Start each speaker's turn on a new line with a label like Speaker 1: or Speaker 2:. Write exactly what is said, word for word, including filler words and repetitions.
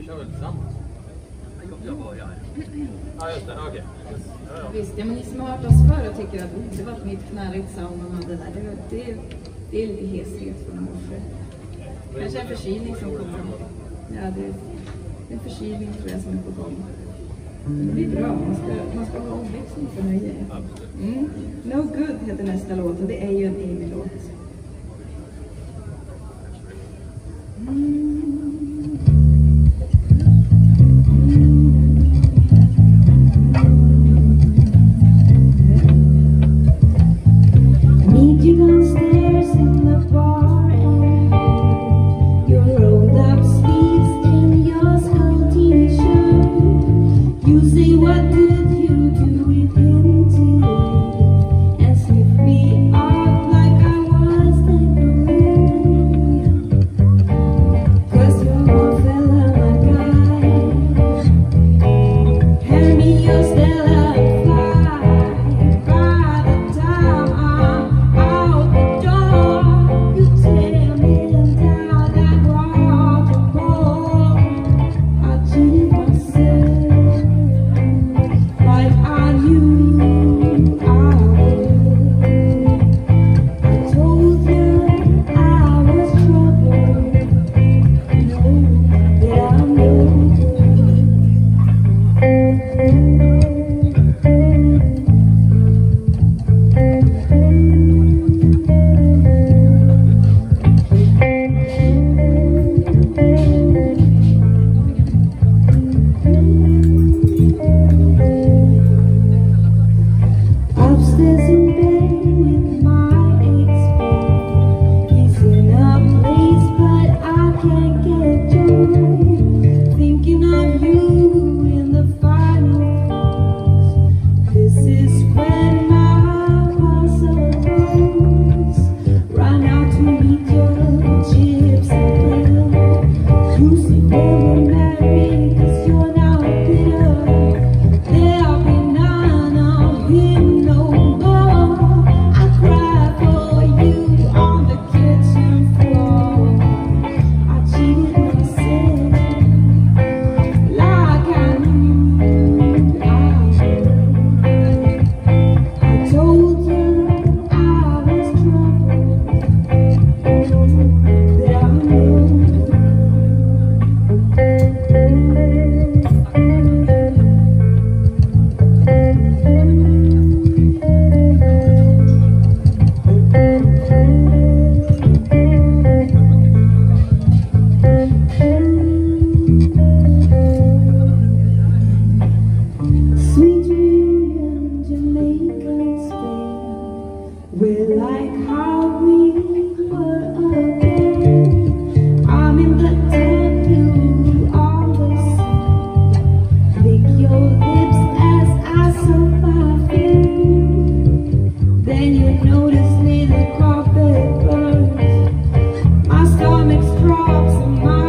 Speaker 1: kör väl tillsammans? Jag börjar. Ja, just det. Okej. Okay. Yes. Ja, ja.
Speaker 2: Visst, ja, men ni som har hört oss förr och tycker att oh, det var ett nytt knärigt sound man hade där. Det, det, det är lite heshet från morse. Kanske en förkylning som kommer. Ja, det är en förkylning tror jag som är på gång. Det blir bra. Man ska, man ska ha omväxling för nöje. Mm. No Good heter nästa låt och det är ju en Amy-låt. Mm. Meet you downstairs in the bar and your rolled up sleeves in your skull t-shirt. You say what did you do with him today and sniff me out like I was the girl. Cause you're one fella, my guy. Hand me your Stella and fly. By the time I'm out the door, you tear me down that waterfall. I cheated myself like I knew I would. I told you I was trouble. No, that I'm no good. Upstairs in bed with my ex, he's in a place but I can't get joy. Thinking of you in the final thoughts. This is when my puzzle goes. Run out to meet your chips and bill. You say we're married cause you're now bitter. There'll be none of him no more. I cry for you on the kitchen floor. I cheated myself like I knew I would. I told you I was trouble, that I'm no good. Sweet reunion, Jamaican Spain. We're like how we were again. I'm in the tent, you on the sea. Lick your lips as I soak my feet. Then you notice little carpet burns. My stomach drops and my